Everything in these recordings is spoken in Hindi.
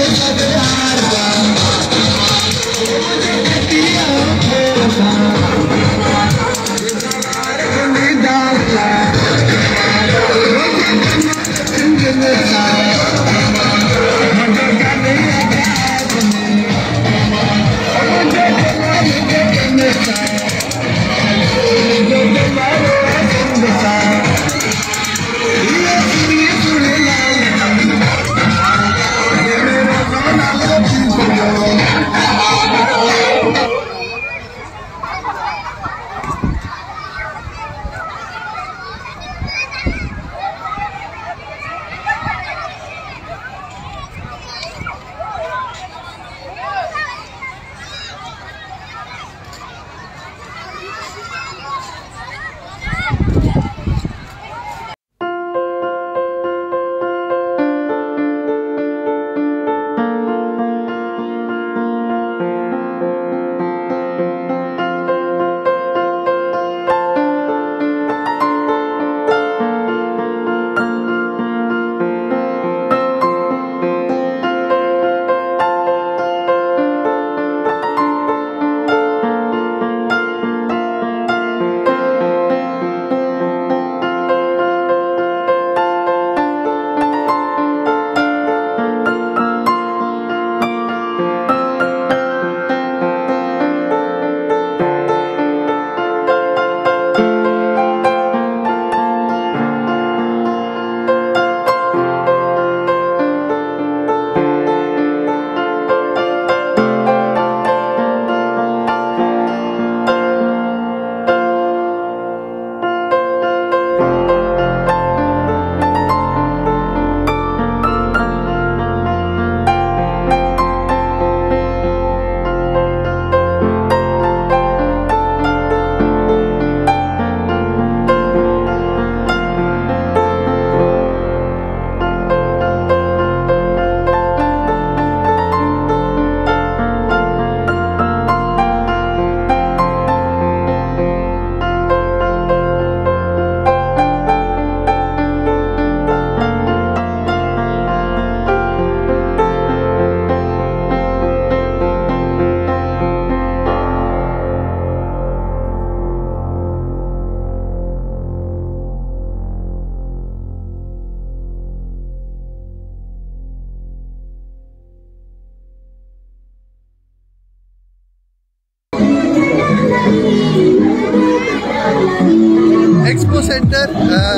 एक्सपो सेंटर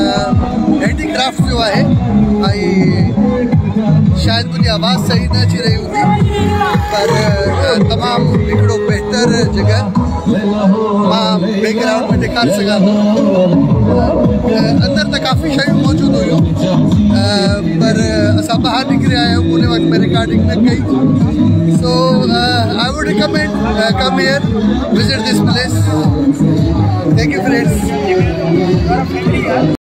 हैंडीक्राफ्ट जो है शायद मुझे आवाज़ सही न अची रही होती पर तमाम हिकिड़ो बेहतर जगह मां बैकग्राउंड में ॾेखारे सघां थो। अंदर तो काफ़ी शयूं मौजूद हुयूं पर असां ॿाहिरि निकिरी आया आहियूं, उन वक़्त में रिकॉर्डिंग न कई। So I would recommend come here, visit this place. Thank you friends.